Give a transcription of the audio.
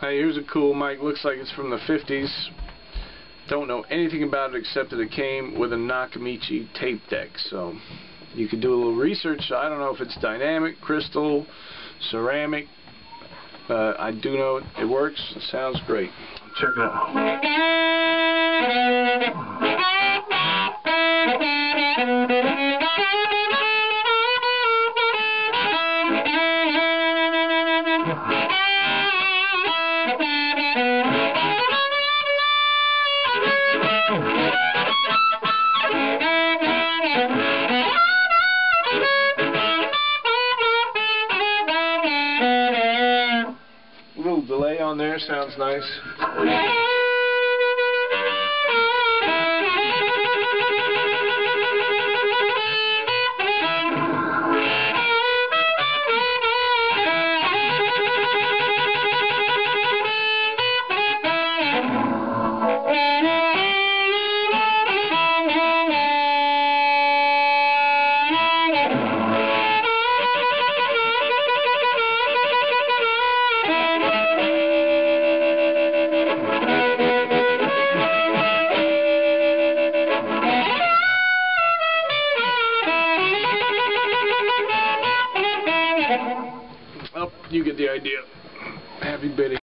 Hey, here's a cool mic. Looks like it's from the 50s. Don't know anything about it except that it came with a Nakamichi tape deck. So you could do a little research. I don't know if it's dynamic, crystal, ceramic. I do know it works. It sounds great. Check it out. A little delay on there, sounds nice. Oh, you get the idea. Happy bidding.